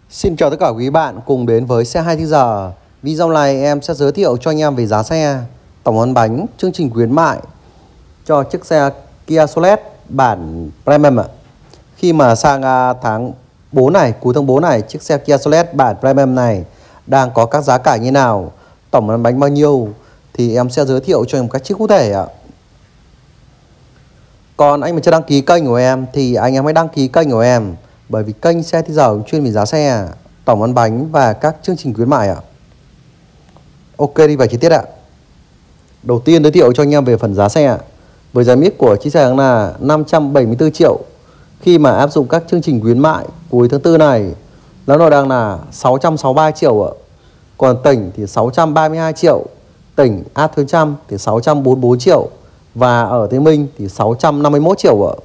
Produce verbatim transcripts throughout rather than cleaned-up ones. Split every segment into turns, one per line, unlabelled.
Xin chào tất cả quý bạn cùng đến với xe hai mươi tư giờ. Video này em sẽ giới thiệu cho anh em về giá xe, tổng ấn bánh, chương trình khuyến mại cho chiếc xe Kia Solet bản Premium ạ. Khi mà sang tháng bốn này, cuối tháng bốn này, chiếc xe Kia Solet bản Premium này đang có các giá cả như nào, tổng ấn bánh bao nhiêu thì em sẽ giới thiệu cho em các chiếc cụ thể ạ. Còn anh mà chưa đăng ký kênh của em thì anh em hãy đăng ký kênh của em, bởi vì kênh xe thì giờ chuyên về giá xe, tổng ấn bánh và các chương trình khuyến mại ạ. Ok, đi vào chi tiết ạ. Đầu tiên giới thiệu cho anh em về phần giá xe ạ. Với giá mít của chiếc xe là năm trăm bảy mươi tư triệu. Khi mà áp dụng các chương trình khuyến mại cuối tháng tư này, nó đang là sáu trăm sáu mươi ba triệu ạ. Còn tỉnh thì sáu trăm ba mươi hai triệu, tỉnh áp thuế trăm thì sáu trăm bốn mươi bốn triệu, và ở Tây Minh thì sáu trăm năm mươi mốt triệu ạ.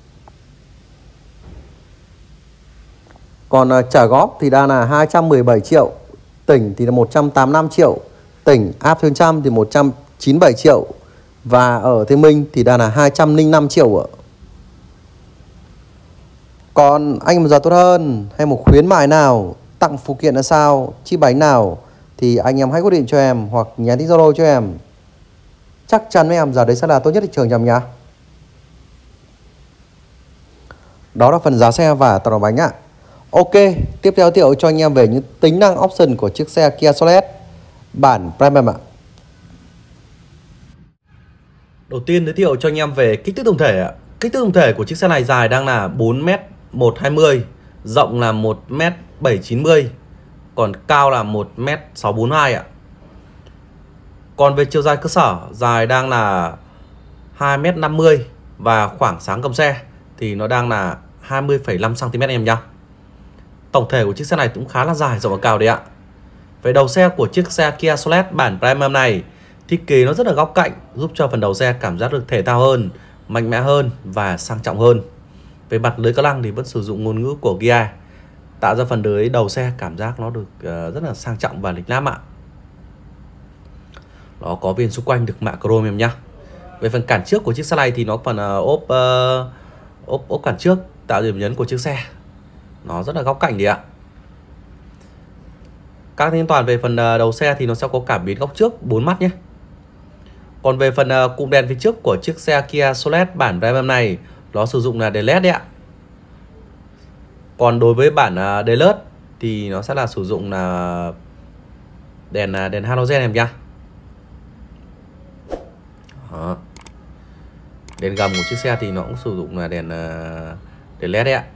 Còn trả góp thì đang là hai trăm mười bảy triệu, tỉnh thì là một trăm tám mươi lăm triệu, tỉnh áp thuế trăm thì một trăm chín mươi bảy triệu, và ở Tây Minh thì đang là hai trăm lẻ năm triệu ạ. Còn anh mà giá tốt hơn hay một khuyến mại nào, tặng phụ kiện là sao, chi bánh nào thì anh em hãy gọi điện cho em hoặc nhắn tin Zalo cho em. Chắc chắn với em giá đấy sẽ là tốt nhất thị trường nhầm nhá. Đó là phần giá xe và tổng ấn bánh ạ. Ok, tiếp theo giới thiệu cho anh em về những tính năng option của chiếc xe Kia Solet bản Premium ạ. Đầu tiên giới thiệu cho anh em về kích thước tổng thể ạ. Kích thước tổng thể của chiếc xe này dài đang là bốn mét một trăm hai mươi, rộng là một mét bảy trăm chín mươi, còn cao là một mét sáu trăm bốn mươi hai ạ. Còn về chiều dài cơ sở, dài đang là hai mét năm mươi và khoảng sáng cầm xe thì nó đang là hai mươi phẩy năm xăng ti mét em nhá. Tổng thể của chiếc xe này cũng khá là dài, rộng và cao đấy ạ. Về đầu xe của chiếc xe Kia Solet bản Premium này, thiết kế nó rất là góc cạnh, giúp cho phần đầu xe cảm giác được thể thao hơn, mạnh mẽ hơn và sang trọng hơn. Về mặt lưới cao lăng thì vẫn sử dụng ngôn ngữ của Kia, tạo ra phần lưới đầu xe cảm giác nó được rất là sang trọng và lịch lãm ạ. Nó có viền xung quanh được mạ chrome em nhá. Về phần cản trước của chiếc xe này thì nó phần uh, ốp, uh, ốp ốp cản trước tạo điểm nhấn của chiếc xe, nó rất là góc cạnh đấy ạ. Các thanh toàn về phần đầu xe thì nó sẽ có cảm biến góc trước bốn mắt nhé. Còn về phần cụm đèn phía trước của chiếc xe Kia Solet bản Premium này, nó sử dụng là đèn led đấy ạ. Còn đối với bản Deluxe thì nó sẽ là sử dụng là đèn đèn halogen em nhá. Đó. Đèn gầm của chiếc xe thì nó cũng sử dụng là đèn đèn led đấy ạ.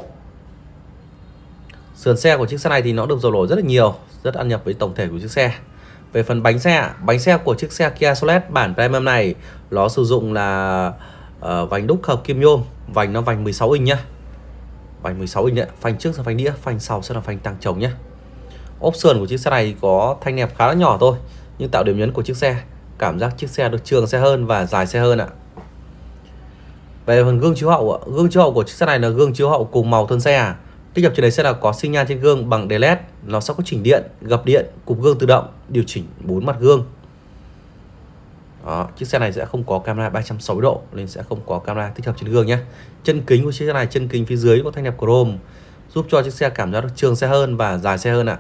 Sườn xe của chiếc xe này thì nó được dầu nổi rất là nhiều, rất ăn nhập với tổng thể của chiếc xe. Về phần bánh xe, bánh xe của chiếc xe Kia Solet bản Premium này nó sử dụng là uh, vành đúc hợp kim nhôm, vành nó vành mười sáu inch nhá. Vành mười sáu inch đấy, phanh trước là phanh đĩa, phanh sau sẽ là phanh tăng trống nhá. Ốp sườn của chiếc xe này có thanh nẹp khá là nhỏ thôi, nhưng tạo điểm nhấn của chiếc xe, cảm giác chiếc xe được trường xe hơn và dài xe hơn ạ. Về phần gương chiếu hậu, gương chiếu hậu của chiếc xe này là gương chiếu hậu cùng màu thân xe. Tích hợp trên đấy sẽ là có xi nhan trên gương bằng đèn led, nó sẽ có chỉnh điện, gập điện, cụp gương tự động, điều chỉnh bốn mặt gương. Đó, chiếc xe này sẽ không có camera ba trăm sáu mươi độ nên sẽ không có camera tích hợp trên gương nhé. Chân kính của chiếc xe này, chân kính phía dưới có thanh nẹp chrome, giúp cho chiếc xe cảm giác được trường xe hơn và dài xe hơn ạ.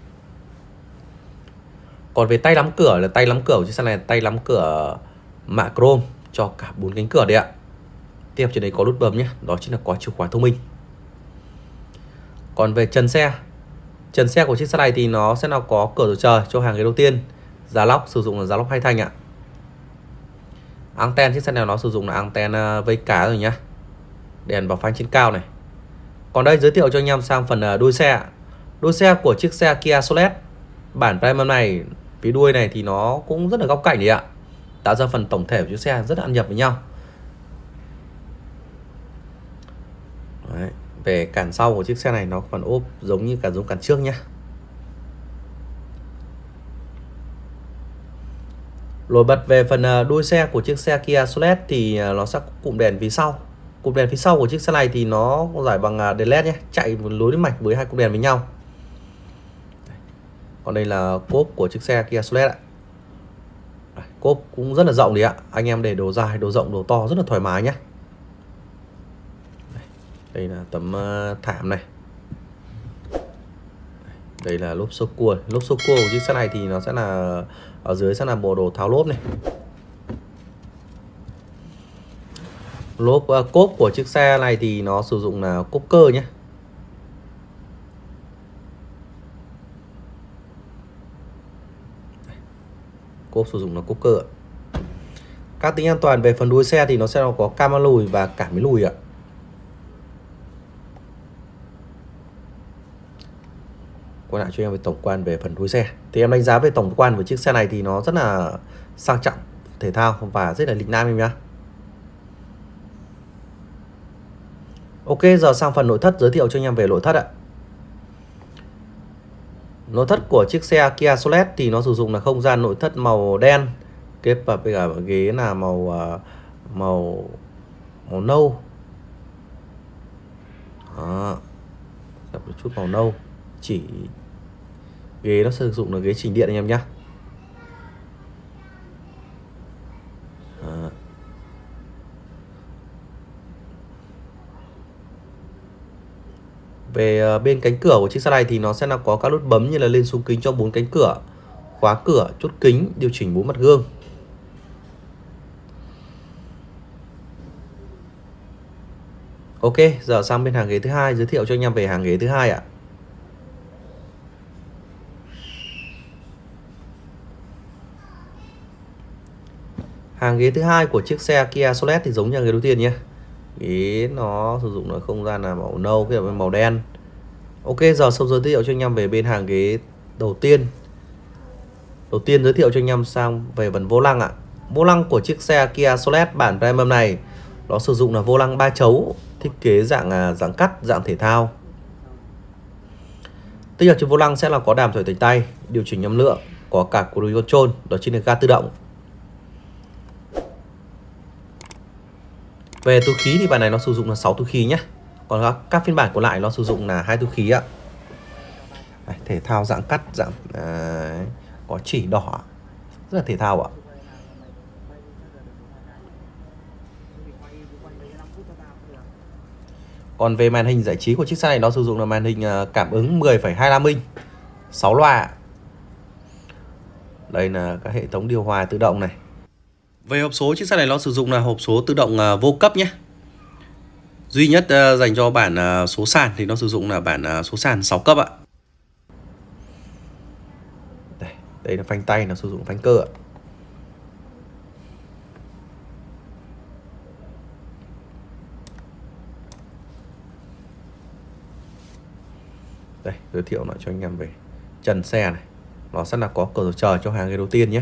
Còn về tay nắm cửa là tay nắm cửa của chiếc xe này, tay nắm cửa mạ chrome cho cả bốn cánh cửa đấy ạ. Tiếp hợp trên đấy có nút bấm nhé, đó chính là có chìa khóa thông minh. Còn về trần xe, trần xe của chiếc xe này thì nó sẽ nào có cửa sổ trời cho hàng ghế đầu tiên, giá lóc sử dụng là giá lóc hai thanh ạ. Anten chiếc xe này nó sử dụng là anten vây cá rồi nhá. Đèn vào phanh trên cao này. Còn đây giới thiệu cho anh em sang phần đuôi xe. Đuôi xe của chiếc xe Kia Solet bản Premium này, phía đuôi này thì nó cũng rất là góc cạnh đấy ạ, tạo ra phần tổng thể của chiếc xe rất là ăn nhập với nhau. Đấy. Về cản sau của chiếc xe này nó còn ốp giống như cả giống cản trước nhé. Nổi bật về phần đuôi xe của chiếc xe Kia Solet thì nó sẽ có cụm đèn phía sau. Cụm đèn phía sau của chiếc xe này thì nó giải bằng đèn led nhé, chạy một lối mạch với hai cụm đèn với nhau. Còn đây là cốp của chiếc xe Kia Solet ạ. Cốp cũng rất là rộng đấy ạ, anh em để đồ dài, đồ rộng, đồ to rất là thoải mái nhé. Đây là tấm thảm này. Đây là lốp xô cua. Lốp xô cua của chiếc xe này thì nó sẽ là ở dưới sẽ là bộ đồ tháo lốp này. Lốp uh, cốp của chiếc xe này thì nó sử dụng là cốp cơ nhé. Cốp sử dụng là cốp cơ ạ. Các tính an toàn về phần đuôi xe thì nó sẽ có cam lùi và cảm biến lùi ạ. Quay lại cho em về tổng quan về phần đuôi xe. Thì em đánh giá về tổng quan của chiếc xe này thì nó rất là sang trọng, thể thao và rất là lịch nam em nhá. Ok, giờ sang phần nội thất, giới thiệu cho anh em về nội thất ạ. Nội thất của chiếc xe Kia Solet thì nó sử dụng là không gian nội thất màu đen, kết hợp với cả ghế là màu màu màu nâu. Đó, gặp một chút màu nâu. Chỉ ghế nó sử dụng là ghế chỉnh điện anh em nhé. Về bên cánh cửa của chiếc xe này thì nó sẽ là có các nút bấm như là lên xuống kính cho bốn cánh cửa, khóa cửa, chốt kính, điều chỉnh bốn mặt gương. Ok, giờ sang bên hàng ghế thứ hai, giới thiệu cho anh em về hàng ghế thứ hai ạ. Hàng ghế thứ hai của chiếc xe Kia Solet thì giống như ghế đầu tiên nhé. Ghế nó sử dụng là không gian là màu nâu với màu đen. Ok, giờ xong giới thiệu cho anh em về bên hàng ghế đầu tiên. Đầu tiên giới thiệu cho anh em sang về phần vô lăng ạ. Vô lăng của chiếc xe Kia Solet bản Premium này nó sử dụng là vô lăng ba chấu, thiết kế dạng dạng cắt, dạng thể thao. Tích hợp trên vô lăng sẽ là có đàm thoại tách tay, điều chỉnh âm lượng, có cả cruise control, đó chính là ga tự động. Về túi khí thì bản này nó sử dụng là sáu túi khí nhé. Còn các, các phiên bản còn lại nó sử dụng là hai túi khí ạ. Đây, thể thao dạng cắt, dạng à, có chỉ đỏ, rất là thể thao ạ. Còn về màn hình giải trí của chiếc xe này nó sử dụng là màn hình cảm ứng mười phẩy hai mươi lăm inch, sáu loa. Đây là các hệ thống điều hòa tự động này. Về hộp số, chiếc xe này nó sử dụng là hộp số tự động vô cấp nhé. Duy nhất dành cho bản số sàn thì nó sử dụng là bản số sàn sáu cấp ạ. Đây, đây là phanh tay, nó sử dụng phanh cơ ạ. Đây, giới thiệu lại cho anh em về trần xe này. Nó sẽ là có cửa sổ trời cho hàng ghế đầu tiên nhé.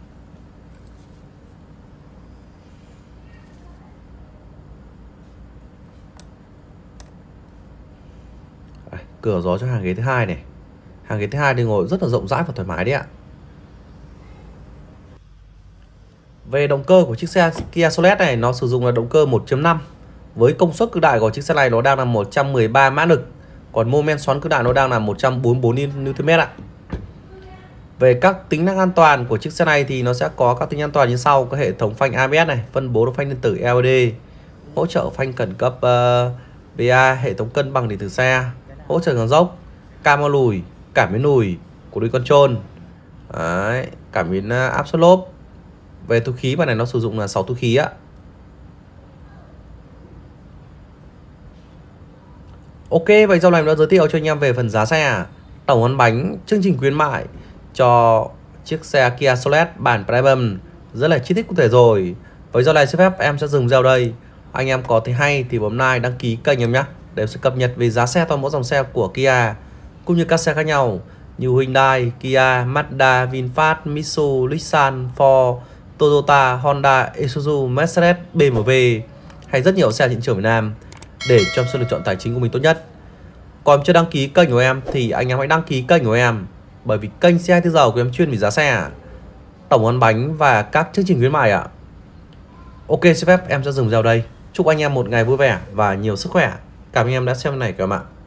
Đây, cửa gió cho hàng ghế thứ hai này. Hàng ghế thứ hai thì ngồi rất là rộng rãi và thoải mái đấy ạ. Về động cơ của chiếc xe Kia Solet này nó sử dụng là động cơ một chấm năm. Với công suất cực đại của chiếc xe này nó đang là một trăm mười ba mã lực. Còn mô men xoắn cực đại nó đang là một trăm bốn mươi bốn niu tơn mét ạ. Về các tính năng an toàn của chiếc xe này thì nó sẽ có các tính an toàn như sau: có hệ thống phanh a bê ét này, phân bố phanh điện tử lờ e đê, hỗ trợ phanh khẩn cấp uh, bê a, hệ thống cân bằng điện tử xe, hỗ trợ giảm dốc, cam lùi, cảm biến lùi, cruise control, đấy, cảm biến uh, áp suất lốp. Về túi khí, bản này nó sử dụng là sáu túi khí ạ. Ok, vậy sau này mình đã giới thiệu cho anh em về phần giá xe, tổng ăn bánh, chương trình khuyến mại cho chiếc xe Kia Solet bản Premium rất là chi tiết cụ thể rồi. Với sau này xin phép em sẽ dừng video đây. Anh em có thấy hay thì bấm like, đăng ký kênh em nhé, để em sẽ cập nhật về giá xe toàn bộ dòng xe của Kia cũng như các xe khác nhau như Hyundai, Kia, Mazda, VinFast, Mitsubishi, Nissan, Ford, Toyota, Honda, Isuzu, Mercedes, bê em vê hay rất nhiều xe thị trường Việt Nam, để cho sự lựa chọn tài chính của mình tốt nhất. Còn chưa đăng ký kênh của em thì anh em hãy đăng ký kênh của em, bởi vì kênh xe hai mươi tư giờ của em chuyên về giá xe, tổng ăn bánh và các chương trình khuyến mại ạ. Ok, xin phép em sẽ dừng video đây. Chúc anh em một ngày vui vẻ và nhiều sức khỏe. Cảm ơn em đã xem này các bạn.